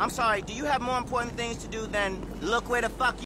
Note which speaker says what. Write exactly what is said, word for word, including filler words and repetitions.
Speaker 1: I'm sorry, do you have more important things to do than look where the fuck you